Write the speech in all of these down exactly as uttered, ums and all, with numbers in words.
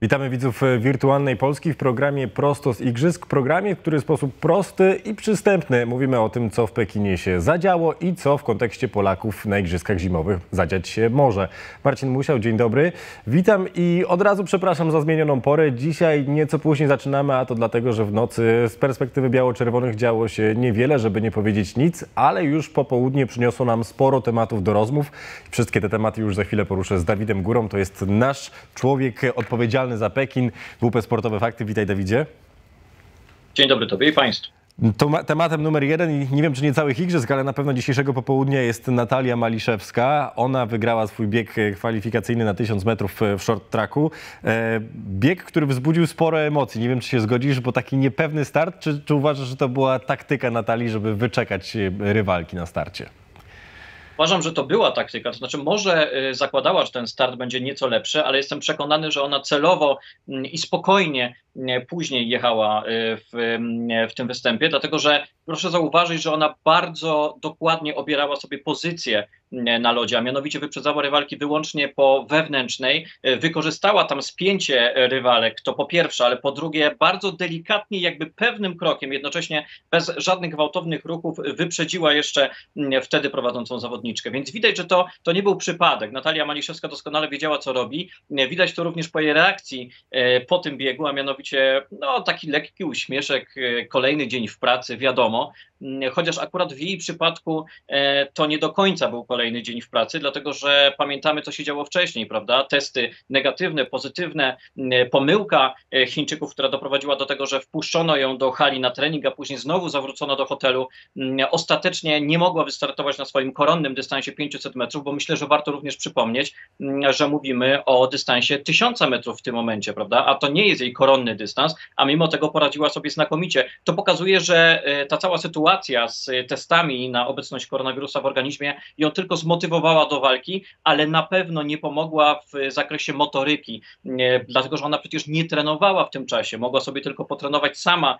Witamy widzów Wirtualnej Polski w programie Prosto z Igrzysk, programie, który w sposób prosty i przystępny mówimy o tym, co w Pekinie się zadziało i co w kontekście Polaków na Igrzyskach Zimowych zadziać się może. Marcin Musiał, dzień dobry. Witam i od razu przepraszam za zmienioną porę. Dzisiaj nieco później zaczynamy, a to dlatego, że w nocy z perspektywy biało-czerwonych działo się niewiele, żeby nie powiedzieć nic, ale już popołudnie przyniosło nam sporo tematów do rozmów. Wszystkie te tematy już za chwilę poruszę z Dawidem Górą. To jest nasz człowiek odpowiedzialny za Pekin. W P Sportowe Fakty. Witaj, Dawidzie. Dzień dobry Tobie i Państwu. To tematem numer jeden i nie wiem, czy nie całych igrzysk, ale na pewno dzisiejszego popołudnia jest Natalia Maliszewska. Ona wygrała swój bieg kwalifikacyjny na tysiąc metrów w short tracku. Bieg, który wzbudził sporo emocji. Nie wiem, czy się zgodzisz, bo taki niepewny start. Czy, czy uważasz, że to była taktyka Natalii, żeby wyczekać rywalki na starcie? Uważam, że to była taktyka, to znaczy może zakładała, że ten start będzie nieco lepszy, ale jestem przekonany, że ona celowo i spokojnie później jechała w, w tym występie, dlatego że proszę zauważyć, że ona bardzo dokładnie obierała sobie pozycję na lodzie, a mianowicie wyprzedzała rywalki wyłącznie po wewnętrznej, wykorzystała tam spięcie rywalek, to po pierwsze, ale po drugie bardzo delikatnie, jakby pewnym krokiem, jednocześnie bez żadnych gwałtownych ruchów wyprzedziła jeszcze wtedy prowadzącą zawodniczkę, więc widać, że to, to nie był przypadek. Natalia Maliszewska doskonale wiedziała, co robi, widać to również po jej reakcji po tym biegu, a mianowicie no, taki lekki uśmieszek, kolejny dzień w pracy, wiadomo, chociaż akurat w jej przypadku to nie do końca był kolejny dzień w pracy, dlatego że pamiętamy, co się działo wcześniej, prawda? Testy negatywne, pozytywne, pomyłka Chińczyków, która doprowadziła do tego, że wpuszczono ją do hali na trening, a później znowu zawrócono do hotelu. Ostatecznie nie mogła wystartować na swoim koronnym dystansie pięćset metrów, bo myślę, że warto również przypomnieć, że mówimy o dystansie tysiąc metrów w tym momencie, prawda? A to nie jest jej koronny dystans, a mimo tego poradziła sobie znakomicie. To pokazuje, że ta cała sytuacja z testami na obecność koronawirusa w organizmie ją tylko zmotywowała do walki, ale na pewno nie pomogła w zakresie motoryki, dlatego że ona przecież nie trenowała w tym czasie, mogła sobie tylko potrenować sama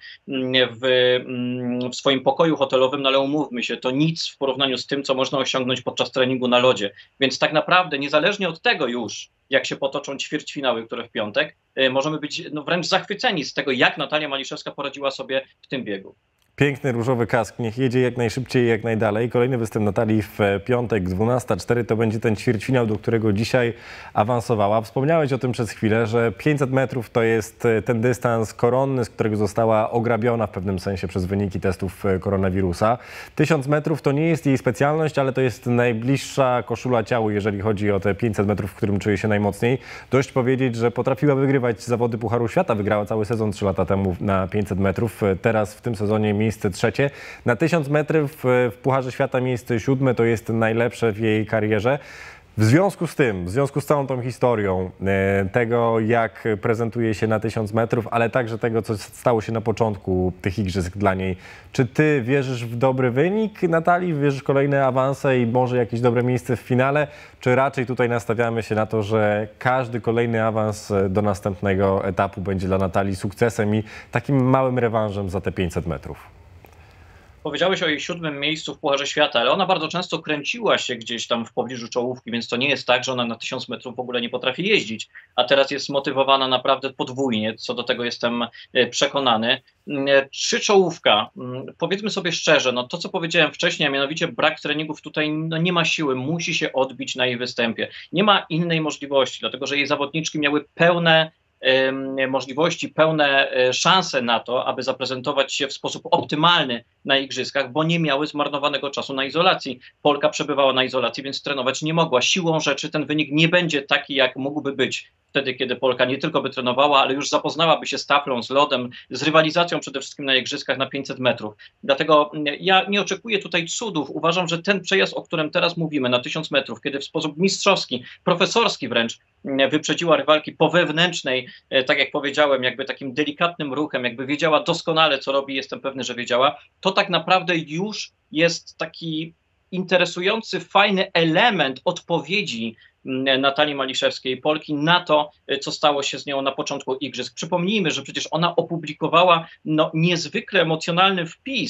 w, w swoim pokoju hotelowym, no ale umówmy się, to nic w porównaniu z tym, co można osiągnąć podczas treningu na lodzie, więc tak naprawdę niezależnie od tego już, jak się potoczą ćwierćfinały, które w piątek, możemy być no, wręcz zachwyceni z tego, jak Natalia Maliszewska poradziła sobie w tym biegu. Piękny różowy kask, niech jedzie jak najszybciej i jak najdalej. Kolejny występ Natalii w piątek, dwunasta cztery, to będzie ten ćwierćfinał, do którego dzisiaj awansowała. Wspomniałeś o tym przez chwilę, że pięćset metrów to jest ten dystans koronny, z którego została ograbiona w pewnym sensie przez wyniki testów koronawirusa. tysiąc metrów to nie jest jej specjalność, ale to jest najbliższa koszula ciału, jeżeli chodzi o te pięćset metrów, w którym czuje się najmocniej. Dość powiedzieć, że potrafiła wygrywać zawody Pucharu Świata, wygrała cały sezon trzy lata temu na pięćset metrów. Teraz w tym sezonie miejsce trzecie. Na tysiąc metrów w Pucharze Świata miejsce siódme to jest najlepsze w jej karierze. W związku z tym, w związku z całą tą historią tego, jak prezentuje się na tysiąc metrów, ale także tego, co stało się na początku tych igrzysk dla niej, czy ty wierzysz w dobry wynik Natalii, wierzysz w kolejne awanse i może jakieś dobre miejsce w finale, czy raczej tutaj nastawiamy się na to, że każdy kolejny awans do następnego etapu będzie dla Natalii sukcesem i takim małym rewanżem za te pięćset metrów? Powiedziałeś o jej siódmym miejscu w Pucharze Świata, ale ona bardzo często kręciła się gdzieś tam w pobliżu czołówki, więc to nie jest tak, że ona na tysiąc metrów w ogóle nie potrafi jeździć, a teraz jest zmotywowana naprawdę podwójnie, co do tego jestem przekonany. Czy czołówka? Powiedzmy sobie szczerze, no to co powiedziałem wcześniej, a mianowicie brak treningów tutaj no nie ma siły, musi się odbić na jej występie. Nie ma innej możliwości, dlatego że jej zawodniczki miały pełne możliwości, pełne szanse na to, aby zaprezentować się w sposób optymalny na igrzyskach, bo nie miały zmarnowanego czasu na izolacji. Polka przebywała na izolacji, więc trenować nie mogła. Siłą rzeczy ten wynik nie będzie taki, jak mógłby być wtedy, kiedy Polka nie tylko by trenowała, ale już zapoznałaby się z taflą, z lodem, z rywalizacją przede wszystkim na igrzyskach na pięćset metrów. Dlatego ja nie oczekuję tutaj cudów. Uważam, że ten przejazd, o którym teraz mówimy, na tysiąc metrów, kiedy w sposób mistrzowski, profesorski wręcz wyprzedziła rywalki po wewnętrznej, tak jak powiedziałem, jakby takim delikatnym ruchem, jakby wiedziała doskonale, co robi, jestem pewny, że wiedziała, to tak naprawdę już jest taki interesujący, fajny element odpowiedzi Natalii Maliszewskiej, Polki, na to, co stało się z nią na początku igrzysk. Przypomnijmy, że przecież ona opublikowała no, niezwykle emocjonalny wpis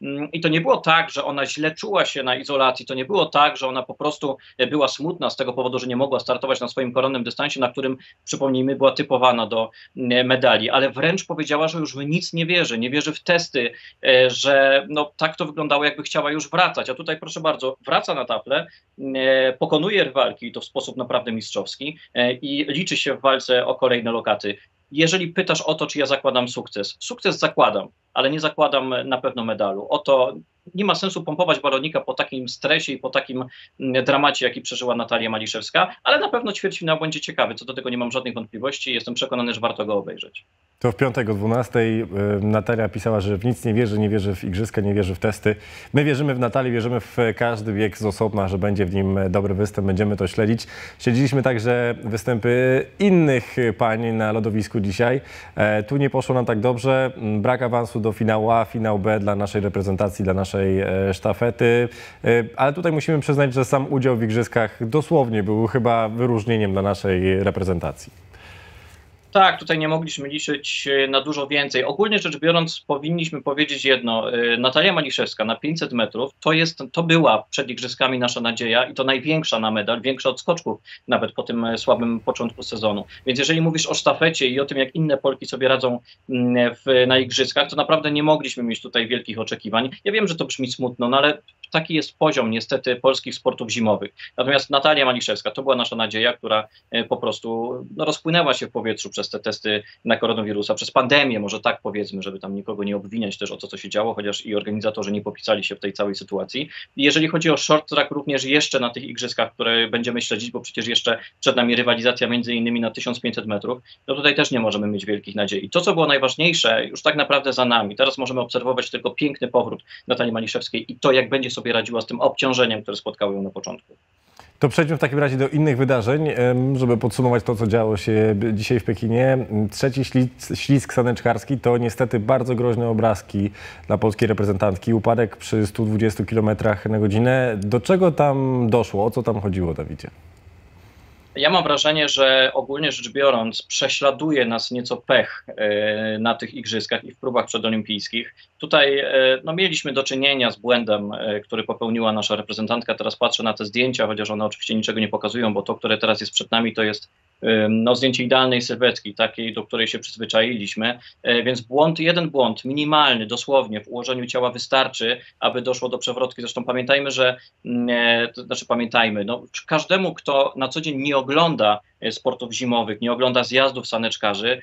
I to nie było tak, że ona źle czuła się na izolacji, to nie było tak, że ona po prostu była smutna z tego powodu, że nie mogła startować na swoim koronnym dystansie, na którym, przypomnijmy, była typowana do medali, ale wręcz powiedziała, że już w nic nie wierzy, nie wierzy w testy, że no, tak to wyglądało, jakby chciała już wracać, a tutaj proszę bardzo, wraca na taflę, pokonuje rywalki i to w sposób naprawdę mistrzowski i liczy się w walce o kolejne lokaty. Jeżeli pytasz o to, czy ja zakładam sukces, sukces zakładam, ale nie zakładam na pewno medalu. Oto nie ma sensu pompować balonika po takim stresie i po takim dramacie, jaki przeżyła Natalia Maliszewska, ale na pewno ćwierćfinał będzie ciekawy, co do tego nie mam żadnych wątpliwości i jestem przekonany, że warto go obejrzeć. To w piątek o dwunastej Natalia pisała, że w nic nie wierzy, nie wierzy w igrzyska, nie wierzy w testy. My wierzymy w Natalię, wierzymy w każdy bieg z osobna, że będzie w nim dobry występ, będziemy to śledzić. Śledziliśmy także występy innych pań na lodowisku dzisiaj. Tu nie poszło nam tak dobrze, brak awansu do finału A, finał B dla naszej reprezentacji, dla naszej sztafety, ale tutaj musimy przyznać, że sam udział w igrzyskach dosłownie był chyba wyróżnieniem dla naszej reprezentacji. Tak, tutaj nie mogliśmy liczyć na dużo więcej. Ogólnie rzecz biorąc, powinniśmy powiedzieć jedno. Natalia Maliszewska na pięćset metrów to, jest, to była przed igrzyskami nasza nadzieja i to największa na medal, większa od skoczków nawet po tym słabym początku sezonu. Więc jeżeli mówisz o sztafecie i o tym, jak inne Polki sobie radzą w, na igrzyskach, to naprawdę nie mogliśmy mieć tutaj wielkich oczekiwań. Ja wiem, że to brzmi smutno, no ale taki jest poziom niestety polskich sportów zimowych. Natomiast Natalia Maliszewska to była nasza nadzieja, która po prostu no, rozpłynęła się w powietrzu przez te testy na koronawirusa, przez pandemię, może tak powiedzmy, żeby tam nikogo nie obwiniać też o to, co się działo, chociaż i organizatorzy nie popisali się w tej całej sytuacji. I jeżeli chodzi o short track, również jeszcze na tych igrzyskach, które będziemy śledzić, bo przecież jeszcze przed nami rywalizacja między innymi na tysiąc pięćset metrów, no tutaj też nie możemy mieć wielkich nadziei. To, co było najważniejsze, już tak naprawdę za nami. Teraz możemy obserwować tylko piękny powrót Natalii Maliszewskiej i to, jak będzie sobie radziła z tym obciążeniem, które spotkało ją na początku. To przejdźmy w takim razie do innych wydarzeń, żeby podsumować to, co działo się dzisiaj w Pekinie. Trzeci ślizg, ślizg saneczkarski to niestety bardzo groźne obrazki dla polskiej reprezentantki. Upadek przy stu dwudziestu kilometrach na godzinę. Do czego tam doszło? O co tam chodziło, Dawidzie? Ja mam wrażenie, że ogólnie rzecz biorąc prześladuje nas nieco pech y, na tych igrzyskach i w próbach przedolimpijskich. Tutaj y, no, mieliśmy do czynienia z błędem, y, który popełniła nasza reprezentantka. Teraz patrzę na te zdjęcia, chociaż one oczywiście niczego nie pokazują, bo to, które teraz jest przed nami, to jest y, no, zdjęcie idealnej sylwetki, takiej, do której się przyzwyczailiśmy. Y, więc błąd, jeden błąd, minimalny, dosłownie w ułożeniu ciała wystarczy, aby doszło do przewrotki. Zresztą pamiętajmy, że, y, to znaczy pamiętajmy, no, każdemu, kto na co dzień nie ogląda sportów zimowych, nie ogląda zjazdów saneczkarzy.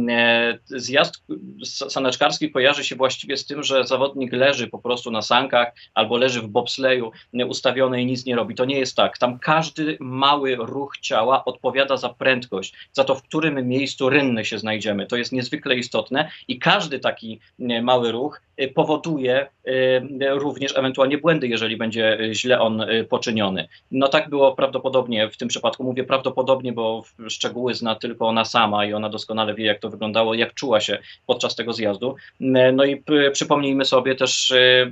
Zjazd saneczkarski kojarzy się właściwie z tym, że zawodnik leży po prostu na sankach albo leży w bobsleju ustawiony i nic nie robi. To nie jest tak. Tam każdy mały ruch ciała odpowiada za prędkość, za to, w którym miejscu rynny się znajdziemy. To jest niezwykle istotne i każdy taki mały ruch powoduje również ewentualnie błędy, jeżeli będzie źle on poczyniony. No tak było prawdopodobnie w tym przypadku. Mówię prawdopodobnie, bo szczegóły zna tylko ona sama i ona doskonale wie, jak to wyglądało, jak czuła się podczas tego zjazdu. No i przypomnijmy sobie też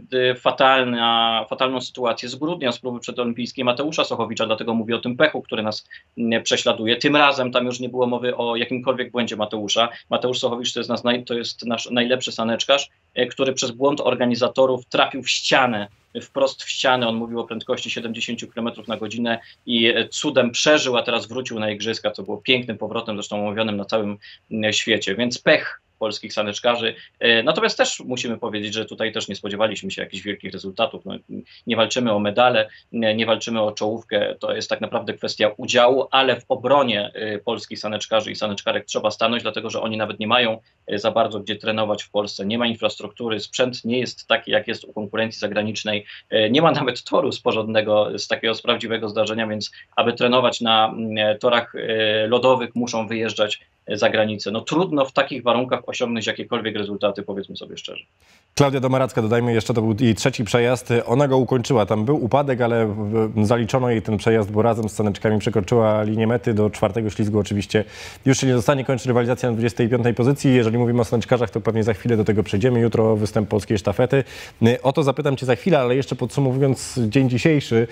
fatalna, fatalną sytuację z grudnia z próby przedolimpijskiej Mateusza Sochowicza, dlatego mówię o tym pechu, który nas prześladuje. Tym razem tam już nie było mowy o jakimkolwiek błędzie Mateusza. Mateusz Sochowicz to jest, nas, to jest nasz najlepszy saneczkarz, który przez błąd organizatorów trafił w ścianę, wprost w ścianę. On mówił o prędkości siedemdziesięciu kilometrów na godzinę i cudem przeżył, a teraz wrócił na igrzyska, co było pięknym powrotem, zresztą omówionym na całym świecie. Więc pech polskich saneczkarzy. Natomiast też musimy powiedzieć, że tutaj też nie spodziewaliśmy się jakichś wielkich rezultatów. No, nie walczymy o medale, nie walczymy o czołówkę. To jest tak naprawdę kwestia udziału, ale w obronie polskich saneczkarzy i saneczkarek trzeba stanąć, dlatego że oni nawet nie mają za bardzo gdzie trenować w Polsce. Nie ma infrastruktury, sprzęt nie jest taki, jak jest u konkurencji zagranicznej. Nie ma nawet toru z porządnego, z takiego z prawdziwego zdarzenia, więc aby trenować na torach lodowych, muszą wyjeżdżać za granicę. No trudno w takich warunkach osiągnąć jakiekolwiek rezultaty, powiedzmy sobie szczerze. Klaudia Domaracka, dodajmy jeszcze, to był jej trzeci przejazd. Ona go ukończyła. Tam był upadek, ale zaliczono jej ten przejazd, bo razem z saneczkami przekroczyła linię mety. Do czwartego ślizgu oczywiście już się nie dostanie. Kończy rywalizacja na dwudziestej piątej pozycji. Jeżeli mówimy o saneczkarzach, to pewnie za chwilę do tego przejdziemy. Jutro występ polskiej sztafety. O to zapytam cię za chwilę, ale jeszcze podsumowując dzień dzisiejszy.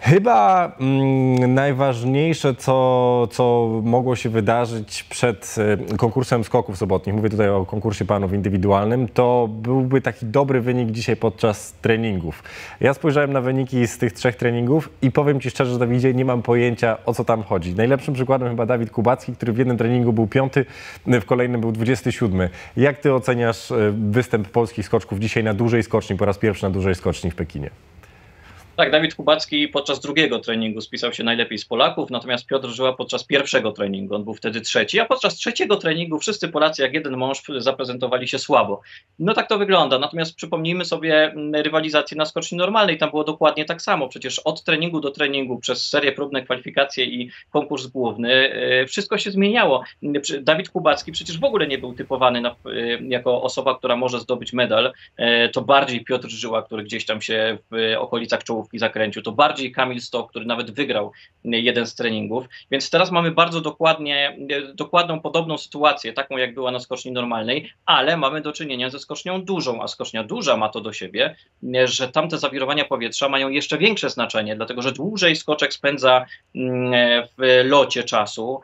Chyba mm, najważniejsze, co, co mogło się wydarzyć przed y, konkursem skoków sobotnich, mówię tutaj o konkursie panów indywidualnym, to byłby taki dobry wynik dzisiaj podczas treningów. Ja spojrzałem na wyniki z tych trzech treningów i powiem Ci szczerze, że Dawidzie, nie mam pojęcia, o co tam chodzi. Najlepszym przykładem chyba Dawid Kubacki, który w jednym treningu był piąty, w kolejnym był dwudziesty siódmy. Jak Ty oceniasz y, występ polskich skoczków dzisiaj na dużej skoczni, po raz pierwszy na dużej skoczni w Pekinie? Tak, Dawid Kubacki podczas drugiego treningu spisał się najlepiej z Polaków, natomiast Piotr Żyła podczas pierwszego treningu, on był wtedy trzeci, a podczas trzeciego treningu wszyscy Polacy jak jeden mąż zaprezentowali się słabo. No tak to wygląda, natomiast przypomnijmy sobie rywalizację na skoczni normalnej, tam było dokładnie tak samo, przecież od treningu do treningu, przez serię próbne, kwalifikacje i konkurs główny, wszystko się zmieniało. Dawid Kubacki przecież w ogóle nie był typowany na, jako osoba, która może zdobyć medal, to bardziej Piotr Żyła, który gdzieś tam się w okolicach czołówki zakręcił, to bardziej Kamil Stoch, który nawet wygrał jeden z treningów, więc teraz mamy bardzo dokładnie, dokładną, podobną sytuację, taką jak była na skoczni normalnej, ale mamy do czynienia ze skocznią dużą, a skocznia duża ma to do siebie, że tamte zawirowania powietrza mają jeszcze większe znaczenie, dlatego że dłużej skoczek spędza w locie czasu,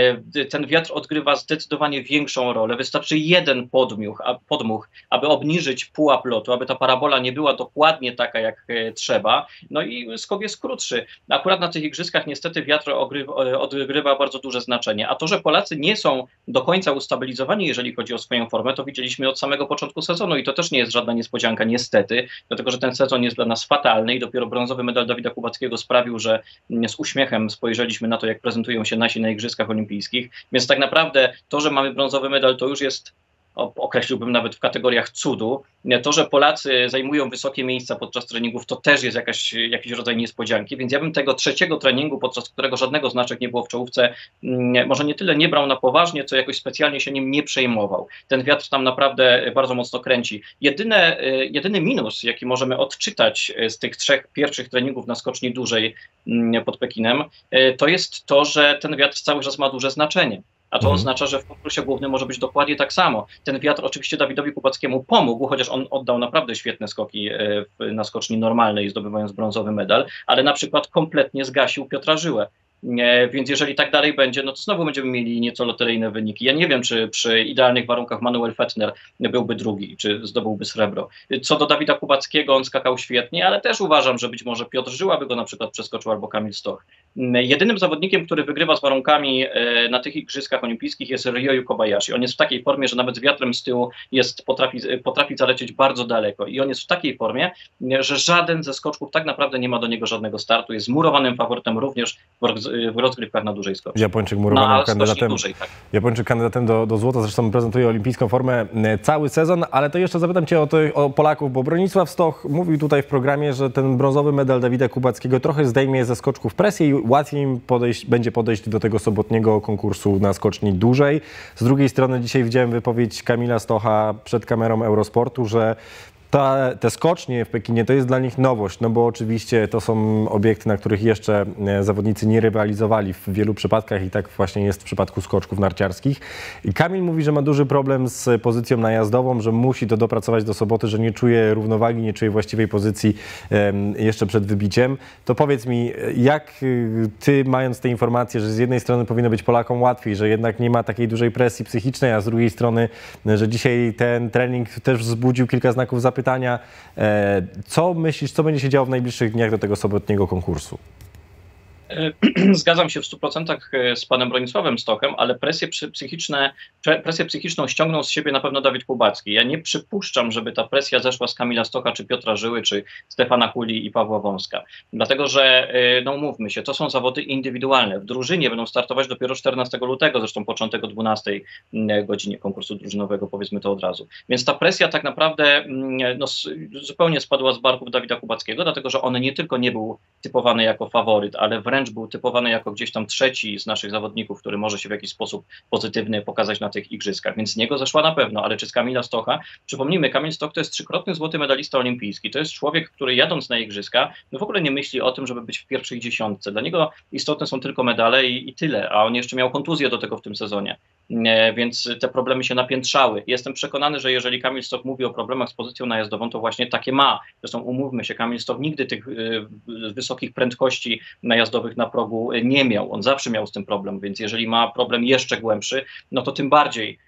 ten wiatr odgrywa zdecydowanie większą rolę, wystarczy jeden podmuch, podmuch aby obniżyć pułap lotu, aby ta parabola nie była dokładnie taka jak trzeba, no i skok jest krótszy. Akurat na tych igrzyskach niestety wiatr ogrywa, odgrywa bardzo duże znaczenie. A to, że Polacy nie są do końca ustabilizowani, jeżeli chodzi o swoją formę, to widzieliśmy od samego początku sezonu i to też nie jest żadna niespodzianka, niestety, dlatego że ten sezon jest dla nas fatalny i dopiero brązowy medal Dawida Kubackiego sprawił, że z uśmiechem spojrzeliśmy na to, jak prezentują się nasi na igrzyskach olimpijskich. Więc tak naprawdę to, że mamy brązowy medal, to już jest, określiłbym nawet w kategoriach cudu. To, że Polacy zajmują wysokie miejsca podczas treningów, to też jest jakaś, jakiś rodzaj niespodzianki, więc ja bym tego trzeciego treningu, podczas którego żadnego znaczek nie było w czołówce, może nie tyle nie brał na poważnie, co jakoś specjalnie się nim nie przejmował. Ten wiatr tam naprawdę bardzo mocno kręci. Jedyne, jedyny minus, jaki możemy odczytać z tych trzech pierwszych treningów na skoczni dużej pod Pekinem, to jest to, że ten wiatr cały czas ma duże znaczenie. A to mhm. oznacza, że w konkursie głównym może być dokładnie tak samo. Ten wiatr oczywiście Dawidowi Kubackiemu pomógł, chociaż on oddał naprawdę świetne skoki w, na skoczni normalnej, zdobywając brązowy medal, ale na przykład kompletnie zgasił Piotra Żyłę. Więc jeżeli tak dalej będzie, no to znowu będziemy mieli nieco loteryjne wyniki. Ja nie wiem, czy przy idealnych warunkach Manuel Fettner byłby drugi, czy zdobyłby srebro. Co do Dawida Kubackiego, on skakał świetnie, ale też uważam, że być może Piotr Żyła by go na przykład przeskoczył albo Kamil Stoch. Jedynym zawodnikiem, który wygrywa z warunkami na tych igrzyskach olimpijskich jest Ryoyu Kobayashi. On jest w takiej formie, że nawet z wiatrem z tyłu jest, potrafi, potrafi zalecieć bardzo daleko i on jest w takiej formie, że żaden ze skoczków tak naprawdę nie ma do niego żadnego startu. Jest murowanym faworytem również w w rozgrywkach na dużej skoczni. Japończyk murowanym no, kandydatem, dużej, tak. Japończyk kandydatem do, do złota, zresztą prezentuje olimpijską formę cały sezon, ale to jeszcze zapytam Cię o, to, o Polaków, bo Bronisław Stoch mówił tutaj w programie, że ten brązowy medal Dawida Kubackiego trochę zdejmie ze skoczków presję i łatwiej im podejść, będzie podejść do tego sobotniego konkursu na skoczni dużej. Z drugiej strony dzisiaj widziałem wypowiedź Kamila Stocha przed kamerą Eurosportu, że Ta, te skocznie w Pekinie to jest dla nich nowość, no bo oczywiście to są obiekty, na których jeszcze zawodnicy nie rywalizowali w wielu przypadkach i tak właśnie jest w przypadku skoczków narciarskich. I Kamil mówi, że ma duży problem z pozycją najazdową, że musi to dopracować do soboty, że nie czuje równowagi, nie czuje właściwej pozycji um, jeszcze przed wybiciem. To powiedz mi, jak ty, mając te informacje, że z jednej strony powinno być Polakom łatwiej, że jednak nie ma takiej dużej presji psychicznej, a z drugiej strony, że dzisiaj ten trening też wzbudził kilka znaków zapytania. Pytania. Co myślisz, co będzie się działo w najbliższych dniach do tego sobotniego konkursu? Zgadzam się w stu procentach z panem Bronisławem Stochem, ale presję psychiczne, presję psychiczną ściągnął z siebie na pewno Dawid Kubacki. Ja nie przypuszczam, żeby ta presja zeszła z Kamila Stocha, czy Piotra Żyły, czy Stefana Kuli i Pawła Wąska. Dlatego, że, no mówmy się, to są zawody indywidualne. W drużynie będą startować dopiero czternastego lutego, zresztą początek o dwunastej godzinie konkursu drużynowego, powiedzmy to od razu. Więc ta presja tak naprawdę no, zupełnie spadła z barków Dawida Kubackiego, dlatego, że on nie tylko nie był typowany jako faworyt, ale wręcz wręcz był typowany jako gdzieś tam trzeci z naszych zawodników, który może się w jakiś sposób pozytywny pokazać na tych igrzyskach. Więc z niego zeszła na pewno, ale czy z Kamila Stocha? Przypomnijmy, Kamil Stoch to jest trzykrotny złoty medalista olimpijski. To jest człowiek, który jadąc na igrzyska, no w ogóle nie myśli o tym, żeby być w pierwszej dziesiątce. Dla niego istotne są tylko medale i, i tyle, a on jeszcze miał kontuzję do tego w tym sezonie. więc te problemy się napiętrzały. Jestem przekonany, że jeżeli Kamil Stoch mówi o problemach z pozycją najazdową, to właśnie takie ma. Zresztą umówmy się, Kamil Stoch nigdy tych wysokich prędkości najazdowych na progu nie miał. On zawsze miał z tym problem, więc jeżeli ma problem jeszcze głębszy, no to tym bardziej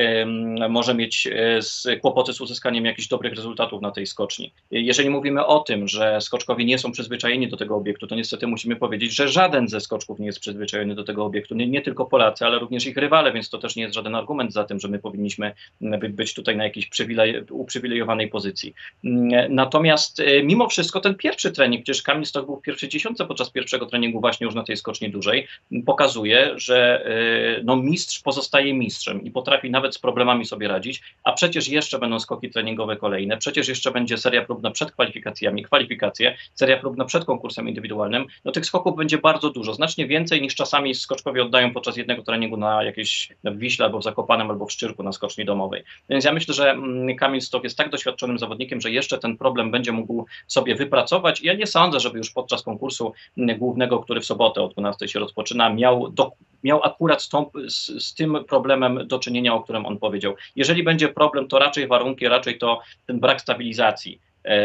może mieć kłopoty z uzyskaniem jakichś dobrych rezultatów na tej skoczni. Jeżeli mówimy o tym, że skoczkowie nie są przyzwyczajeni do tego obiektu, to niestety musimy powiedzieć, że żaden ze skoczków nie jest przyzwyczajony do tego obiektu. Nie, nie tylko Polacy, ale również ich rywale, więc to też nie jest żaden argument za tym, że my powinniśmy być tutaj na jakiejś uprzywilejowanej pozycji. Natomiast mimo wszystko ten pierwszy trening, przecież Kamil Stoch był w pierwszej dziesiątce podczas pierwszego treningu właśnie już na tej skoczni dużej, pokazuje, że no, mistrz pozostaje mistrzem i potrafi nawet nawet z problemami sobie radzić, a przecież jeszcze będą skoki treningowe kolejne, przecież jeszcze będzie seria próbna przed kwalifikacjami, kwalifikacje, seria próbna przed konkursem indywidualnym, no tych skoków będzie bardzo dużo, znacznie więcej niż czasami skoczkowie oddają podczas jednego treningu na jakieś w Wiśle albo w Zakopanem albo w Szczyrku na skoczni domowej. Więc ja myślę, że Kamil Stoch jest tak doświadczonym zawodnikiem, że jeszcze ten problem będzie mógł sobie wypracować. Ja nie sądzę, żeby już podczas konkursu głównego, który w sobotę o dwunastej się rozpoczyna, miał, do, miał akurat z, tą, z, z tym problemem do czynienia, o którym on powiedział. Jeżeli będzie problem, to raczej warunki, raczej to ten brak stabilizacji.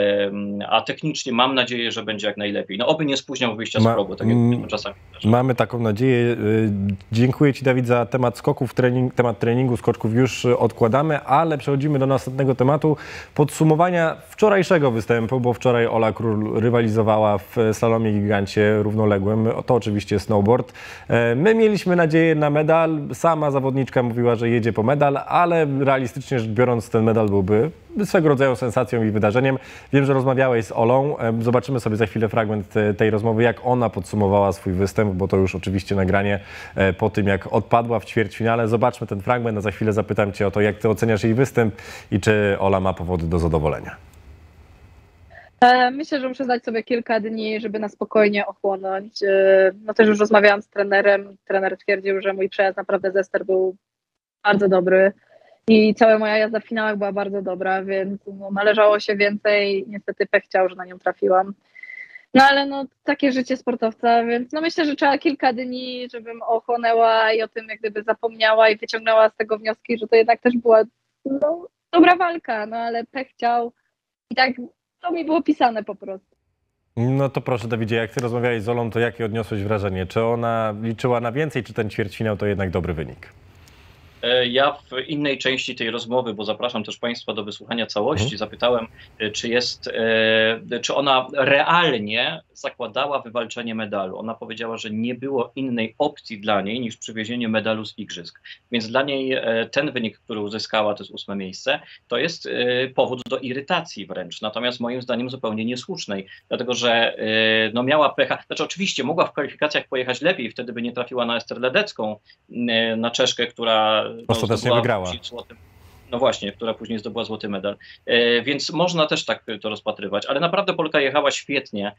A technicznie mam nadzieję, że będzie jak najlepiej. No oby nie spóźniał wyjścia z Ma, progu, tak jak mm, czasami. Mamy taką nadzieję. Dziękuję Ci, Dawid, za temat skoków. Trening, temat treningu skoczków już odkładamy, ale przechodzimy do następnego tematu. Podsumowania wczorajszego występu, bo wczoraj Ola Król rywalizowała w slalomie gigancie równoległym. To oczywiście snowboard. My mieliśmy nadzieję na medal. Sama zawodniczka mówiła, że jedzie po medal, ale realistycznie rzecz biorąc ten medal byłby swego rodzaju sensacją i wydarzeniem. Wiem, że rozmawiałeś z Olą. Zobaczymy sobie za chwilę fragment tej rozmowy, jak ona podsumowała swój występ, bo to już oczywiście nagranie po tym, jak odpadła w ćwierćfinale. Zobaczmy ten fragment, a za chwilę zapytam Cię o to, jak Ty oceniasz jej występ i czy Ola ma powody do zadowolenia. Myślę, że muszę dać sobie kilka dni, żeby na spokojnie ochłonąć. No też już rozmawiałam z trenerem. Trener twierdził, że mój przejazd naprawdę z Ester był bardzo dobry. I cała moja jazda w finałach była bardzo dobra, więc no, należało się więcej. Niestety pech chciał, że na nią trafiłam. No ale no takie życie sportowca, więc no myślę, że trzeba kilka dni, żebym ochłonęła i o tym jak gdyby zapomniała i wyciągnęła z tego wnioski, że to jednak też była no, dobra walka, no ale pech chciał i tak to mi było pisane po prostu. No to proszę, Dawidzie, jak Ty rozmawiałeś z Olą, to jakie odniosłeś wrażenie? Czy ona liczyła na więcej, czy ten ćwierćfinał to jednak dobry wynik? Ja w innej części tej rozmowy, bo zapraszam też Państwa do wysłuchania całości, mhm. zapytałem, czy jest, czy ona realnie zakładała wywalczenie medalu. Ona powiedziała, że nie było innej opcji dla niej niż przywiezienie medalu z igrzysk. Więc dla niej ten wynik, który uzyskała, to jest ósme miejsce, to jest powód do irytacji wręcz. Natomiast moim zdaniem zupełnie niesłusznej, dlatego że no, miała pecha. Znaczy oczywiście mogła w kwalifikacjach pojechać lepiej, wtedy by nie trafiła na Ester Ledecką, na Czeszkę, która ostatecznie wygrała. No właśnie, która później zdobyła złoty medal. E, więc można też tak to rozpatrywać, ale naprawdę Polka jechała świetnie.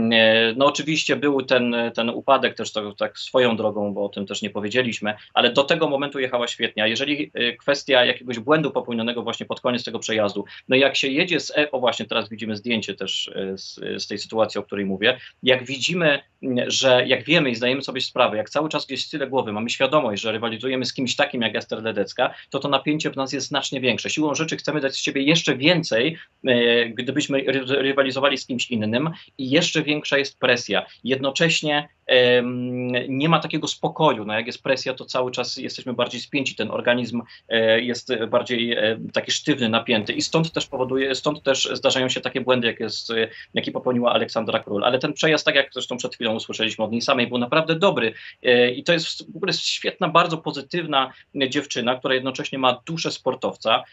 E, no oczywiście był ten, ten upadek też to, tak swoją drogą, bo o tym też nie powiedzieliśmy, ale do tego momentu jechała świetnie. A jeżeli e, kwestia jakiegoś błędu popełnionego właśnie pod koniec tego przejazdu, no jak się jedzie z, e, o właśnie teraz widzimy zdjęcie też e, z, z tej sytuacji, o której mówię, jak widzimy, że jak wiemy i zdajemy sobie sprawę, jak cały czas gdzieś z tyle głowy mamy świadomość, że rywalizujemy z kimś takim jak Ester Ledecka, to to napięcie w nas jest znacznie większe. Siłą rzeczy chcemy dać z siebie jeszcze więcej, e, gdybyśmy ry rywalizowali z kimś innym i jeszcze większa jest presja. Jednocześnie e, nie ma takiego spokoju. No jak jest presja, to cały czas jesteśmy bardziej spięci. Ten organizm e, jest bardziej e, taki sztywny, napięty i stąd też powoduje, stąd też zdarzają się takie błędy, jak jest, jakie popełniła Aleksandra Król. Ale ten przejazd, tak jak zresztą przed chwilą usłyszeliśmy od niej samej, był naprawdę dobry e, i to jest w ogóle świetna, bardzo pozytywna dziewczyna, która jednocześnie ma duszę sportowca,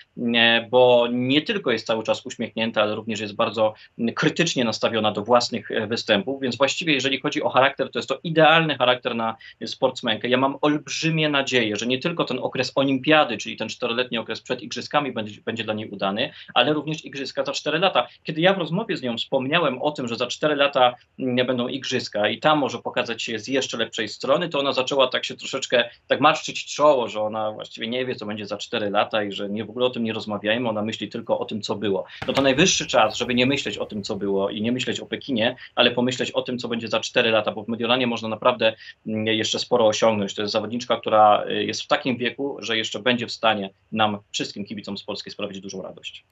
bo nie tylko jest cały czas uśmiechnięta, ale również jest bardzo krytycznie nastawiona do własnych występów, więc właściwie jeżeli chodzi o charakter, to jest to idealny charakter na sportsmenkę. Ja mam olbrzymie nadzieję, że nie tylko ten okres olimpiady, czyli ten czteroletni okres przed igrzyskami będzie, będzie dla niej udany, ale również igrzyska za cztery lata. Kiedy ja w rozmowie z nią wspomniałem o tym, że za cztery lata nie będą igrzyska i tam może pokazać się z jeszcze lepszej strony, to ona zaczęła tak się troszeczkę tak marszczyć czoło, że ona właściwie nie wie, co będzie za cztery lata i że nie w ogóle o tym nie rozmawiajmy, ona myśli tylko o tym, co było. No to najwyższy czas, żeby nie myśleć o tym, co było i nie myśleć o Pekinie, ale pomyśleć o tym, co będzie za cztery lata, bo w Wiolanie można naprawdę jeszcze sporo osiągnąć. To jest zawodniczka, która jest w takim wieku, że jeszcze będzie w stanie nam, wszystkim kibicom z Polski, sprawić dużą radość.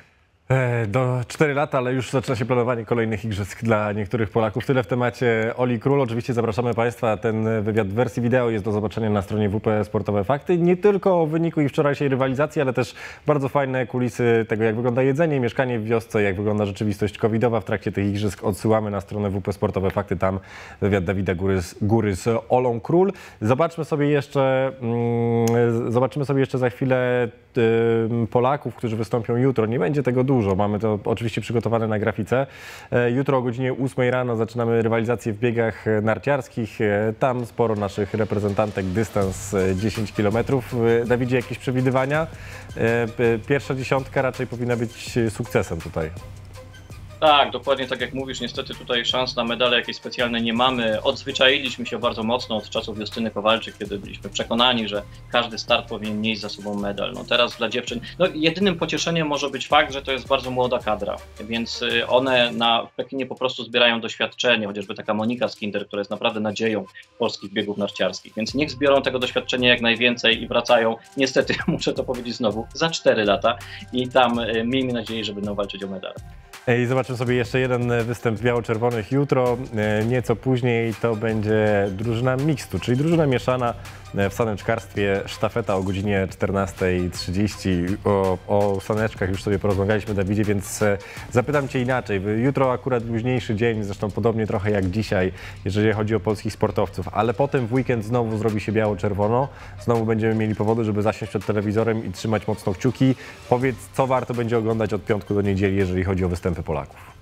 Do cztery lata, ale już zaczyna się planowanie kolejnych igrzysk dla niektórych Polaków. Tyle w temacie Oli Król. Oczywiście zapraszamy Państwa. Ten wywiad w wersji wideo jest do zobaczenia na stronie W P Sportowe Fakty. Nie tylko o wyniku i wczorajszej rywalizacji, ale też bardzo fajne kulisy tego, jak wygląda jedzenie, mieszkanie w wiosce, jak wygląda rzeczywistość covidowa w trakcie tych igrzysk. Odsyłamy na stronę W P Sportowe Fakty. Tam wywiad Dawida Góry z, Góry z Olą Król. Zobaczmy sobie jeszcze, mm, zobaczymy sobie jeszcze za chwilę y, Polaków, którzy wystąpią jutro. Nie będzie tego dużo. Dużo. Mamy to oczywiście przygotowane na grafice. Jutro o godzinie ósmej rano zaczynamy rywalizację w biegach narciarskich. Tam sporo naszych reprezentantek, dystans dziesięć kilometrów. Dawidzie, jakieś przewidywania? Pierwsza dziesiątka raczej powinna być sukcesem tutaj. Tak, dokładnie tak jak mówisz, niestety tutaj szans na medale jakieś specjalne nie mamy. Odzwyczailiśmy się bardzo mocno od czasów Justyny Kowalczyk, kiedy byliśmy przekonani, że każdy start powinien nieść za sobą medal. No teraz dla dziewczyn, no jedynym pocieszeniem może być fakt, że to jest bardzo młoda kadra, więc one na, w Pekinie po prostu zbierają doświadczenie, chociażby taka Monika Skinder, która jest naprawdę nadzieją polskich biegów narciarskich, więc niech zbiorą tego doświadczenia jak najwięcej i wracają, niestety muszę to powiedzieć znowu, za cztery lata i tam miejmy nadzieję, że będą walczyć o medal. I zobaczymy sobie jeszcze jeden występ biało-czerwonych jutro. Nieco później to będzie drużyna mixtu, czyli drużyna mieszana w saneczkarstwie, sztafeta o godzinie czternastej trzydzieści. O, o saneczkach już sobie porozmawialiśmy, Dawidzie, więc zapytam Cię inaczej. Jutro akurat luźniejszy dzień, zresztą podobnie trochę jak dzisiaj, jeżeli chodzi o polskich sportowców, ale potem w weekend znowu zrobi się biało-czerwono. Znowu będziemy mieli powody, żeby zasiąść przed telewizorem i trzymać mocno kciuki. Powiedz, co warto będzie oglądać od piątku do niedzieli, jeżeli chodzi o występy Polaków.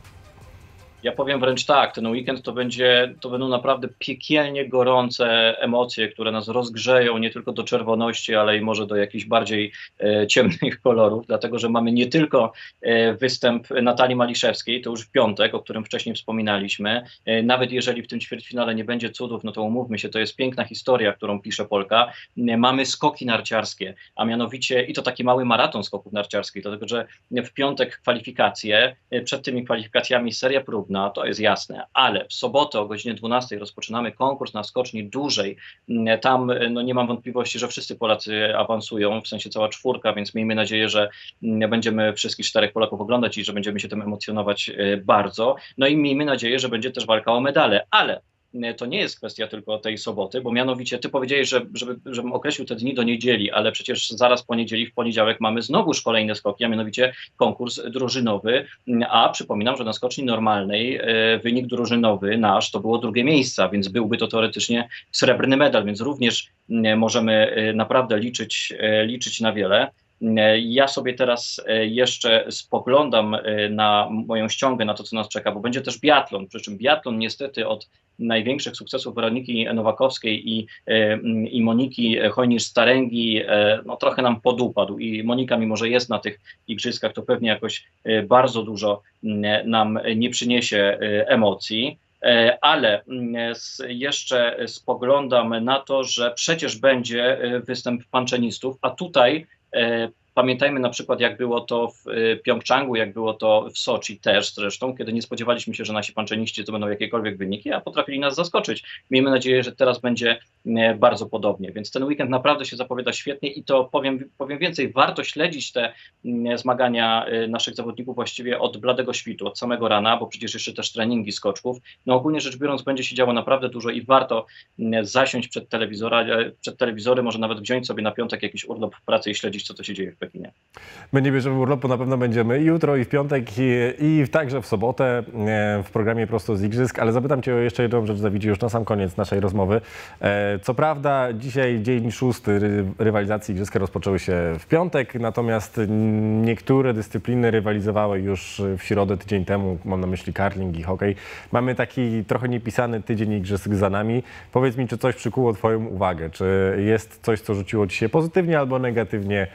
Ja powiem wręcz tak, ten weekend to będzie, to będą naprawdę piekielnie gorące emocje, które nas rozgrzeją nie tylko do czerwoności, ale i może do jakichś bardziej e, ciemnych kolorów, dlatego że mamy nie tylko e, występ Natalii Maliszewskiej, to już w piątek, o którym wcześniej wspominaliśmy. E, nawet jeżeli w tym ćwierćfinale nie będzie cudów, no to umówmy się, to jest piękna historia, którą pisze Polka. E, mamy skoki narciarskie, a mianowicie i to taki mały maraton skoków narciarskich, dlatego że w piątek kwalifikacje, e, przed tymi kwalifikacjami seria próbna, to jest jasne, ale w sobotę o godzinie dwunastej rozpoczynamy konkurs na skoczni dużej. Tam no, nie mam wątpliwości, że wszyscy Polacy awansują, w sensie cała czwórka, więc miejmy nadzieję, że będziemy wszystkich czterech Polaków oglądać i że będziemy się tym emocjonować bardzo. No i miejmy nadzieję, że będzie też walka o medale, ale to nie jest kwestia tylko tej soboty, bo mianowicie ty powiedziałeś, że, żeby, żebym określił te dni do niedzieli, ale przecież zaraz po niedzieli, w poniedziałek mamy znowuż kolejne skoki, a mianowicie konkurs drużynowy, a przypominam, że na skoczni normalnej e, wynik drużynowy nasz to było drugie miejsce, więc byłby to teoretycznie srebrny medal, więc również e, możemy e, naprawdę liczyć, e, liczyć na wiele. Ja sobie teraz jeszcze spoglądam na moją ściągę, na to, co nas czeka, bo będzie też biatlon, przy czym biatlon niestety od największych sukcesów Weroniki Nowakowskiej i, i Moniki Hojnisz-Staręgi no, trochę nam podupadł i Monika, mimo że jest na tych igrzyskach, to pewnie jakoś bardzo dużo nam nie przyniesie emocji. Ale jeszcze spoglądam na to, że przecież będzie występ panczenistów, a tutaj pamiętajmy na przykład, jak było to w Pjongczangu, jak było to w Soczi też zresztą, kiedy nie spodziewaliśmy się, że nasi panczeniści to będą jakiekolwiek wyniki, a potrafili nas zaskoczyć. Miejmy nadzieję, że teraz będzie bardzo podobnie, więc ten weekend naprawdę się zapowiada świetnie i to powiem, powiem więcej, warto śledzić te zmagania naszych zawodników właściwie od bladego świtu, od samego rana, bo przecież jeszcze też treningi skoczków. No ogólnie rzecz biorąc będzie się działo naprawdę dużo i warto zasiąść przed telewizora, przed telewizory, może nawet wziąć sobie na piątek jakiś urlop w pracy i śledzić, co to się dzieje w Pekinie. My nie bierzemy urlopu, na pewno będziemy i jutro, i w piątek, i, i także w sobotę w programie Prosto z Igrzysk, ale zapytam Cię o jeszcze jedną rzecz, Dawidzie, już na sam koniec naszej rozmowy. Co prawda dzisiaj dzień szósty rywalizacji igrzyska rozpoczęły się w piątek, natomiast niektóre dyscypliny rywalizowały już w środę, tydzień temu, mam na myśli curling i hokej. Mamy taki trochę niepisany tydzień igrzysk za nami. Powiedz mi, czy coś przykuło Twoją uwagę? Czy jest coś, co rzuciło Ci się pozytywnie albo negatywnie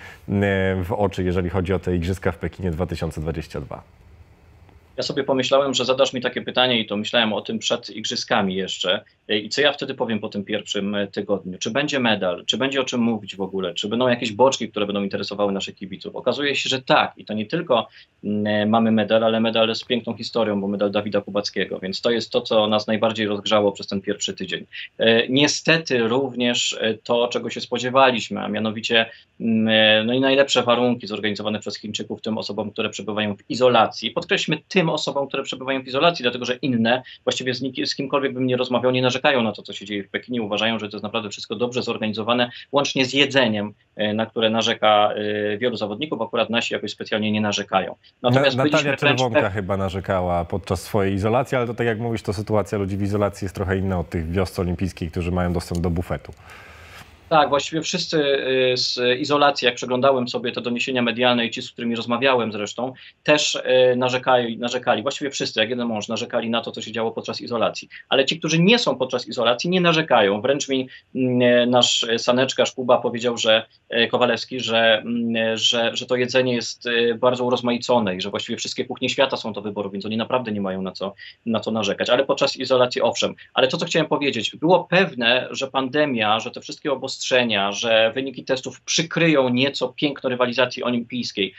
w oczy, jeżeli chodzi o te igrzyska w Pekinie dwa tysiące dwudziestym drugim? Ja sobie pomyślałem, że zadasz mi takie pytanie i to myślałem o tym przed igrzyskami jeszcze. I co ja wtedy powiem po tym pierwszym tygodniu? Czy będzie medal? Czy będzie o czym mówić w ogóle? Czy będą jakieś boczki, które będą interesowały naszych kibiców? Okazuje się, że tak. I to nie tylko mm, mamy medal, ale medal z piękną historią, bo medal Dawida Kubackiego. Więc to jest to, co nas najbardziej rozgrzało przez ten pierwszy tydzień. E, niestety również to, czego się spodziewaliśmy, a mianowicie mm, no i najlepsze warunki zorganizowane przez Chińczyków tym osobom, które przebywają w izolacji. Podkreślmy tym osobom, które przebywają w izolacji, dlatego że inne, właściwie z, nik- z kimkolwiek bym nie rozmawiał, nie narzekają na to, co się dzieje w Pekinie. Uważają, że to jest naprawdę wszystko dobrze zorganizowane, łącznie z jedzeniem, na które narzeka y, wielu zawodników. Akurat nasi jakoś specjalnie nie narzekają. Natomiast Na, Natalia byliśmy Czerwonka wręcz... chyba narzekała podczas swojej izolacji, ale to tak jak mówisz, to sytuacja ludzi w izolacji jest trochę inna od tych w wiosce olimpijskiej, którzy mają dostęp do bufetu. Tak, właściwie wszyscy z izolacji, jak przeglądałem sobie te doniesienia medialne i ci, z którymi rozmawiałem zresztą, też narzekali, narzekali, właściwie wszyscy, jak jeden mąż, narzekali na to, co się działo podczas izolacji. Ale ci, którzy nie są podczas izolacji, nie narzekają. Wręcz mi nasz saneczkarz Kuba powiedział, że Kowalewski, że, że, że to jedzenie jest bardzo urozmaicone i że właściwie wszystkie kuchnie świata są do wyboru, więc oni naprawdę nie mają na co, na co narzekać. Ale podczas izolacji owszem. Ale to, co chciałem powiedzieć, było pewne, że pandemia, że te wszystkie obostrzenia, że wyniki testów przykryją nieco piękno rywalizacji olimpijskiej.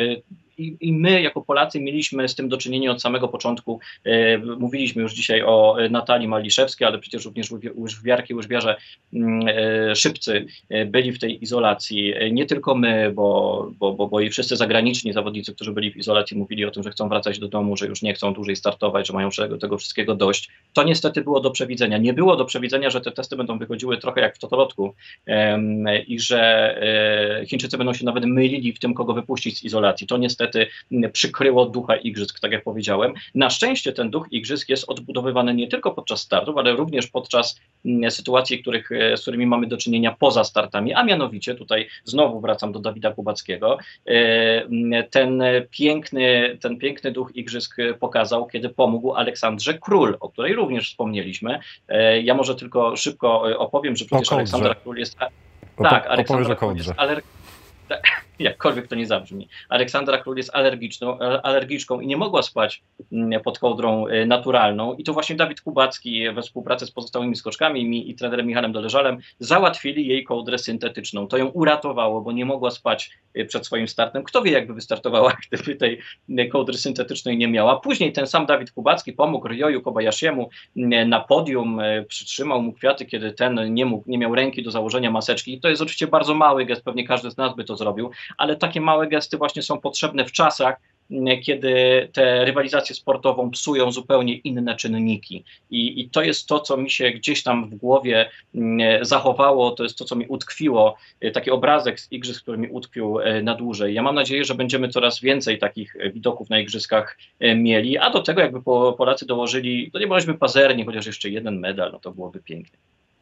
I, I my jako Polacy mieliśmy z tym do czynienia od samego początku. E, mówiliśmy już dzisiaj o Natalii Maliszewskiej, ale przecież również łyżwiarki, łyżwiarze e, szybcy byli w tej izolacji. E, nie tylko my, bo, bo, bo, bo i wszyscy zagraniczni zawodnicy, którzy byli w izolacji, mówili o tym, że chcą wracać do domu, że już nie chcą dłużej startować, że mają tego, tego wszystkiego dość. To niestety było do przewidzenia. Nie było do przewidzenia, że te testy będą wychodziły trochę jak w totolotku e, i że e, Chińczycy będą się nawet mylili w tym, kogo wypuścić z izolacji. To niestety przykryło ducha igrzysk, tak jak powiedziałem. Na szczęście ten duch igrzysk jest odbudowywany nie tylko podczas startów, ale również podczas sytuacji, których, z którymi mamy do czynienia poza startami, a mianowicie, tutaj znowu wracam do Dawida Kubackiego, ten piękny, ten piękny duch igrzysk pokazał, kiedy pomógł Aleksandrze Król, o której również wspomnieliśmy. Ja może tylko szybko opowiem, że przecież Aleksandra Król jest... Tak, Aleksandra Król jest alergiczna. Jakkolwiek to nie zabrzmi. Aleksandra Król jest alergiczną, alergiczką i nie mogła spać pod kołdrą naturalną. I to właśnie Dawid Kubacki we współpracy z pozostałymi skoczkami i trenerem Michałem Doleżalem załatwili jej kołdrę syntetyczną. To ją uratowało, bo nie mogła spać przed swoim startem. Kto wie, jakby wystartowała, gdyby tej kołdry syntetycznej nie miała. Później ten sam Dawid Kubacki pomógł Ryoyu Kobayashiemu na podium, przytrzymał mu kwiaty, kiedy ten nie mógł, nie miał ręki do założenia maseczki. I to jest oczywiście bardzo mały gest, pewnie każdy z nas by to zrobił, ale takie małe gesty właśnie są potrzebne w czasach, kiedy tę rywalizację sportową psują zupełnie inne czynniki. I, I to jest to, co mi się gdzieś tam w głowie zachowało, to jest to, co mi utkwiło, taki obrazek z igrzysk, który mi utkwił na dłużej. Ja mam nadzieję, że będziemy coraz więcej takich widoków na igrzyskach mieli, a do tego jakby Polacy dołożyli, to nie bądźmy pazerni, chociaż jeszcze jeden medal, no to byłoby pięknie.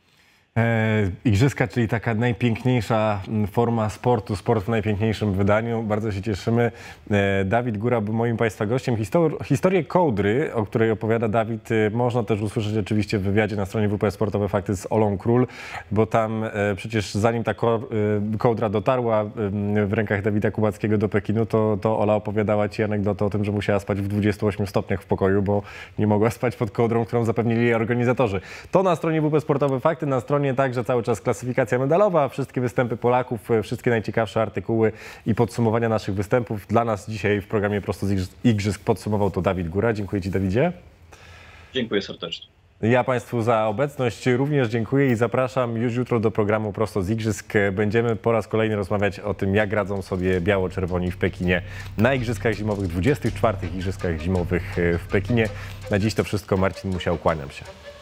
E, igrzyska, czyli taka najpiękniejsza forma sportu, sport w najpiękniejszym wydaniu. Bardzo się cieszymy. E, Dawid Góra był moim Państwa gościem. Histor historię kołdry, o której opowiada Dawid, e, można też usłyszeć oczywiście w wywiadzie na stronie W P Sportowe Fakty z Olą Król, bo tam e, przecież zanim ta ko e, kołdra dotarła e, w rękach Dawida Kubackiego do Pekinu, to, to Ola opowiadała Ci anegdotę o tym, że musiała spać w dwudziestu ośmiu stopniach w pokoju, bo nie mogła spać pod kołdrą, którą zapewnili jej organizatorzy. To na stronie W P Sportowe Fakty, na stronie także cały czas klasyfikacja medalowa, wszystkie występy Polaków, wszystkie najciekawsze artykuły i podsumowania naszych występów. Dla nas dzisiaj w programie Prosto z Igrzysk podsumował to Dawid Góra. Dziękuję Ci, Dawidzie. Dziękuję serdecznie. Ja Państwu za obecność również dziękuję i zapraszam już jutro do programu Prosto z Igrzysk. Będziemy po raz kolejny rozmawiać o tym, jak radzą sobie biało-czerwoni w Pekinie na Igrzyskach Zimowych, dwudziestych czwartych Igrzyskach Zimowych w Pekinie. Na dziś to wszystko. Marcin Musiał, kłaniam się.